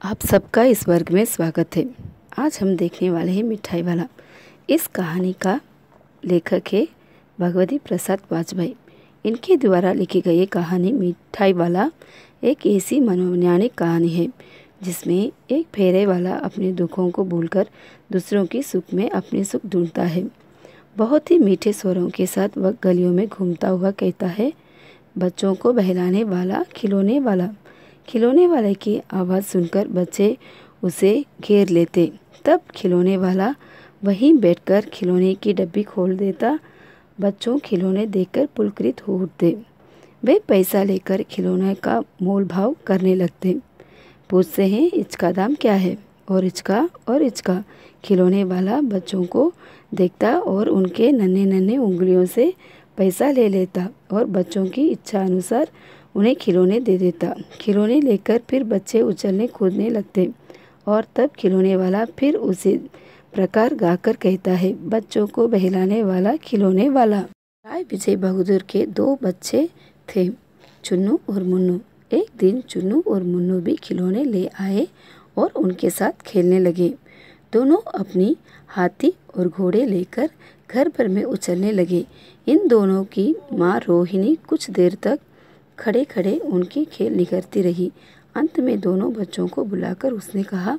आप सबका इस वर्ग में स्वागत है। आज हम देखने वाले हैं मिठाई वाला। इस कहानी का लेखक है भगवती प्रसाद वाजपेयी। इनके द्वारा लिखी गई कहानी मिठाई वाला एक ऐसी मनोवैज्ञानिक कहानी है जिसमें एक फेरे वाला अपने दुखों को भूलकर दूसरों की सुख में अपने सुख ढूंढता है। बहुत ही मीठे स्वरों के साथ वह गलियों में घूमता हुआ कहता है, बच्चों को बहलाने वाला खिलौने वाला। खिलौने वाले की आवाज़ सुनकर बच्चे उसे घेर लेते। तब खिलौने वाला वहीं बैठकर खिलौने की डब्बी खोल देता। बच्चों खिलौने देखकर पुलकित हो उठते। वे पैसा लेकर खिलौने का मोल भाव करने लगते। पूछते हैं, इसका दाम क्या है, और इसका। खिलौने वाला बच्चों को देखता और उनके नन्हे नन्हे उंगलियों से पैसा ले लेता और बच्चों की इच्छा अनुसार उन्हें खिलौने दे देता। खिलौने लेकर फिर बच्चे उछलने कूदने लगते और तब खिलौने वाला फिर उसी प्रकार गाकर कहता है, बच्चों को बहलाने वाला खिलौने वाला। राय विजय बहादुर के 2 बच्चे थे, चुन्नू और मुन्नू। एक दिन चुन्नू और मुन्नू भी खिलौने ले आए और उनके साथ खेलने लगे। दोनों अपनी हाथी और घोड़े लेकर घर भर में उछलने लगे। इन दोनों की माँ रोहिणी कुछ देर तक खड़े खड़े उनकी खेल निखरती रही। अंत में दोनों बच्चों को बुलाकर उसने कहा,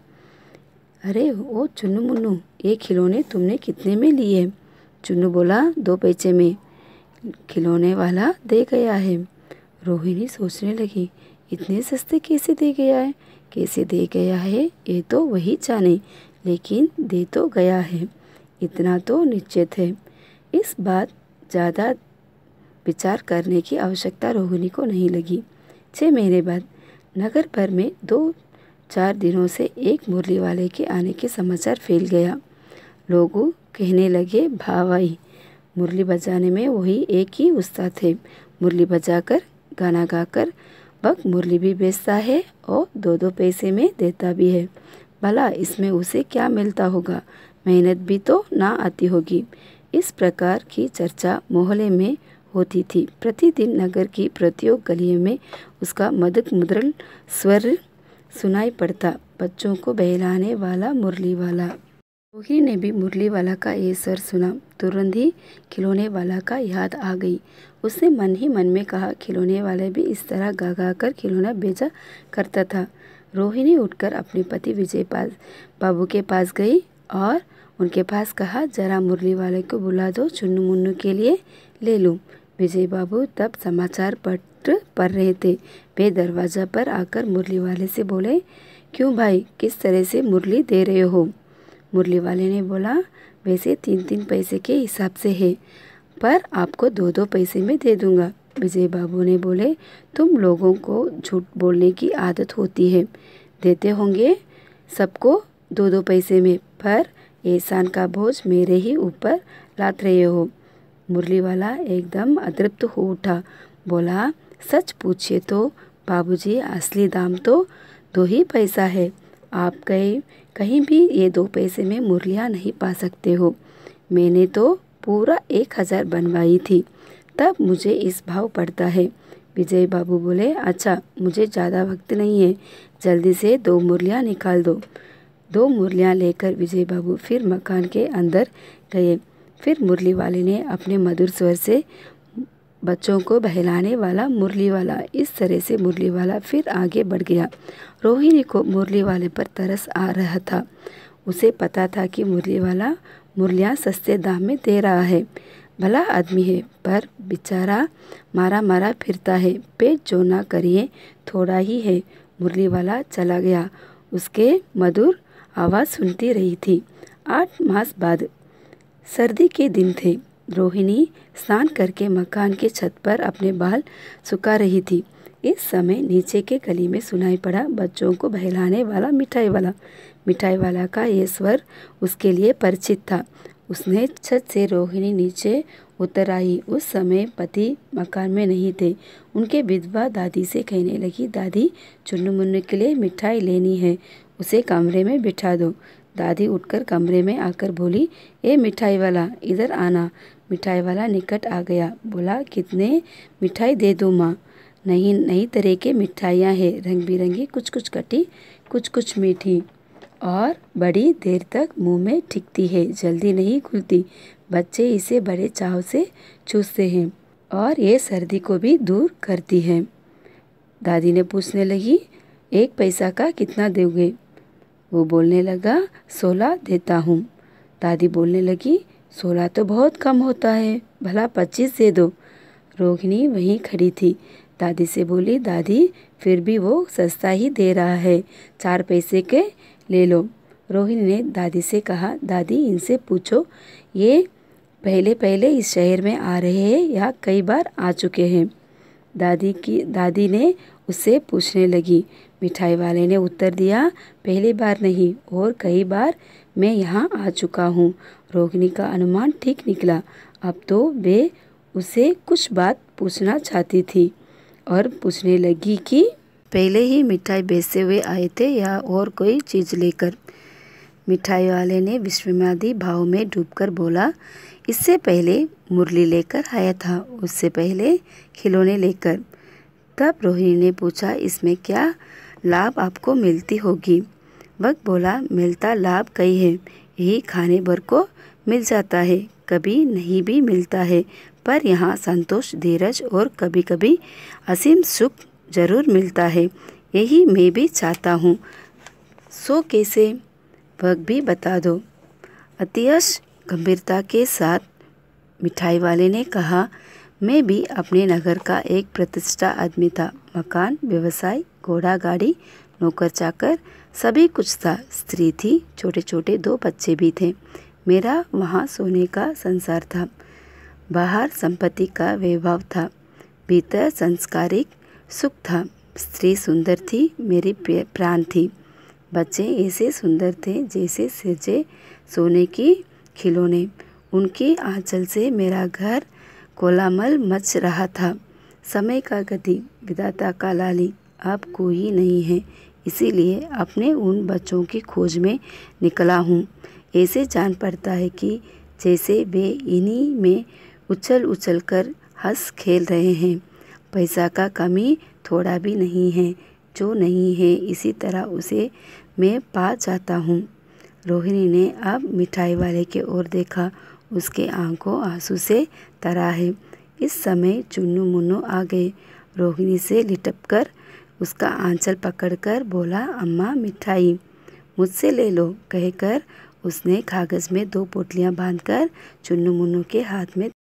अरे ओ चुन्नू मुन्नू, ये खिलौने तुमने कितने में लिए? चुन्नू बोला, 2 पैसे में। खिलौने वाला दे गया है। रोहिणी सोचने लगी, इतने सस्ते कैसे दे गया है? कैसे दे गया है ये तो वही जाने, लेकिन दे तो गया है, इतना तो निश्चित है। इस बात ज़्यादा विचार करने की आवश्यकता रोहिणी को नहीं लगी। 6 महीने बाद नगर भर में 2-4 दिनों से एक मुरली वाले के आने के समाचार फैल गया। लोग कहने लगे, भाई मुरली बजाने में वही एक ही उस्ताद है। मुरली बजाकर गाना गाकर बक मुरली भी बेचता है और 2-2 पैसे में देता भी है। भला इसमें उसे क्या मिलता होगा? मेहनत भी तो ना आती होगी। इस प्रकार की चर्चा मोहल्ले में होती थी। प्रतिदिन नगर की प्रत्येक गली में उसका मधुर मुद्रण स्वर सुनाई पड़ता, बच्चों को बहलाने वाला मुरली वाला। रोहिणी ने भी मुरली वाला का ये स्वर सुना। तुरंत ही खिलौने वाला का याद आ गई। उसने मन ही मन में कहा, खिलौने वाले भी इस तरह गा गा कर खिलौना बेचा करता था। रोहिणी उठकर अपने पति विजय बाबू के पास गई और उनके पास कहा, जरा मुरली वाले को बुला दो, चुन्नू मुन्नू के लिए ले लूँ। विजय बाबू तब समाचार पत्र पढ़ रहे थे। वे दरवाज़ा पर आकर मुरली वाले से बोले, क्यों भाई, किस तरह से मुरली दे रहे हो? मुरली वाले ने बोला, वैसे 3-3 पैसे के हिसाब से है, पर आपको 2-2 पैसे में दे दूंगा। विजय बाबू ने बोले, तुम लोगों को झूठ बोलने की आदत होती है। देते होंगे सबको 2-2 पैसे में, पर एहसान का बोझ मेरे ही ऊपर लाद रहे हो। मुरली वाला एकदम अतृप्त हो उठा। बोला, सच पूछिए तो बाबूजी, असली दाम तो 2 ही पैसा है। आप कहीं भी ये 2 पैसे में मुरलियाँ नहीं पा सकते हो। मैंने तो पूरा 1000 बनवाई थी, तब मुझे इस भाव पड़ता है। विजय बाबू बोले, अच्छा, मुझे ज़्यादा वक्त नहीं है, जल्दी से 2 मुरलियाँ निकाल दो। 2 मुरलियाँ लेकर विजय बाबू फिर मकान के अंदर गए। फिर मुरली वाले ने अपने मधुर स्वर से, बच्चों को बहलाने वाला मुरली वाला। इस तरह से मुरली वाला फिर आगे बढ़ गया। रोहिणी को मुरली वाले पर तरस आ रहा था। उसे पता था कि मुरली वाला मुरलियाँ सस्ते दाम में दे रहा है। भला आदमी है, पर बेचारा मारा मारा फिरता है। पेट जो ना करिए थोड़ा ही है। मुरली वाला चला गया। उसके मधुर आवाज़ सुनती रही थी। 8 मास बाद सर्दी के दिन थे। रोहिणी स्नान करके मकान के छत पर अपने बाल सुखा रही थी। इस समय नीचे के गली में सुनाई पड़ा, बच्चों को बहलाने वाला मिठाई वाला। मिठाई वाला का ये स्वर उसके लिए परिचित था। उसने छत से रोहिणी नीचे उतर आई। उस समय पति मकान में नहीं थे। उनके विधवा दादी से कहने लगी, दादी, चुन्नू मुन्नू के लिए मिठाई लेनी है, उसे कमरे में बिठा दो। दादी उठकर कमरे में आकर बोली, ए मिठाई वाला, इधर आना। मिठाई वाला निकट आ गया। बोला, कितने मिठाई दे दूँ माँ? नई तरह के मिठाइयाँ हैं, रंग बिरंगी, कुछ कुछ कटी कुछ कुछ मीठी और बड़ी देर तक मुंह में टिकती है, जल्दी नहीं खुलती। बच्चे इसे बड़े चाव से चूसते हैं और ये सर्दी को भी दूर करती है। दादी ने पूछने लगी, 1 पैसा का कितना दोगे? वो बोलने लगा, 16 देता हूँ। दादी बोलने लगी, 16 तो बहुत कम होता है, भला 25 दे दो। रोहिणी वहीं खड़ी थी। दादी से बोली, दादी फिर भी वो सस्ता ही दे रहा है, 4 पैसे के ले लो। रोहिणी ने दादी से कहा, दादी इनसे पूछो ये पहले पहले इस शहर में आ रहे हैं या कई बार आ चुके हैं। दादी ने उससे पूछने लगी। मिठाई वाले ने उत्तर दिया, पहली बार नहीं और कई बार मैं यहाँ आ चुका हूँ। रोहिणी का अनुमान ठीक निकला। अब तो वे उसे कुछ बात पूछना चाहती थी और पूछने लगी कि पहले ही मिठाई बेचते हुए आए थे या और कोई चीज़ लेकर। मिठाई वाले ने विस्मयादी भाव में डूबकर बोला, इससे पहले मुरली लेकर आया था, उससे पहले खिलौने लेकर। तब रोहिणी ने पूछा, इसमें क्या लाभ आपको मिलती होगी? वक्त बोला, मिलता लाभ कई है, यही खाने भर को मिल जाता है, कभी नहीं भी मिलता है, पर यहाँ संतोष, धीरज और कभी कभी असीम सुख जरूर मिलता है। यही मैं भी चाहता हूँ। सो कैसे? वक्त भी बता दो। अतिशय गंभीरता के साथ मिठाई वाले ने कहा, मैं भी अपने नगर का एक प्रतिष्ठा आदमी था। मकान, व्यवसाय, घोड़ा गाड़ी, नौकर चाकर सभी कुछ था। स्त्री थी, छोटे छोटे 2 बच्चे भी थे। मेरा वहाँ सोने का संसार था। बाहर संपत्ति का वैभव था, भीतर संस्कारिक सुख था। स्त्री सुंदर थी, मेरी प्राण थी। बच्चे ऐसे सुंदर थे जैसे सजे सोने की खिलौने। उनकी आंचल से मेरा घर कोलाहल मच रहा था। समय का गति, विधाता का लाली अब कोई नहीं है, इसीलिए अपने उन बच्चों की खोज में निकला हूँ। ऐसे जान पड़ता है कि जैसे वे इन्हीं में उछल उछल कर हंस खेल रहे हैं। पैसा का कमी थोड़ा भी नहीं है, जो नहीं है इसी तरह उसे मैं पा जाता हूँ। रोहिणी ने अब मिठाई वाले की ओर देखा। उसके आंखों आंसू से तरा है। इस समय चुन्नू मुन्नू आ गए। रोहिणी से लिपटकर उसका आंचल पकड़कर बोला, अम्मा मिठाई मुझसे ले लो, कहकर उसने कागज़ में 2 पोटलियाँ बांधकर चुन्नू मुन्नू के हाथ में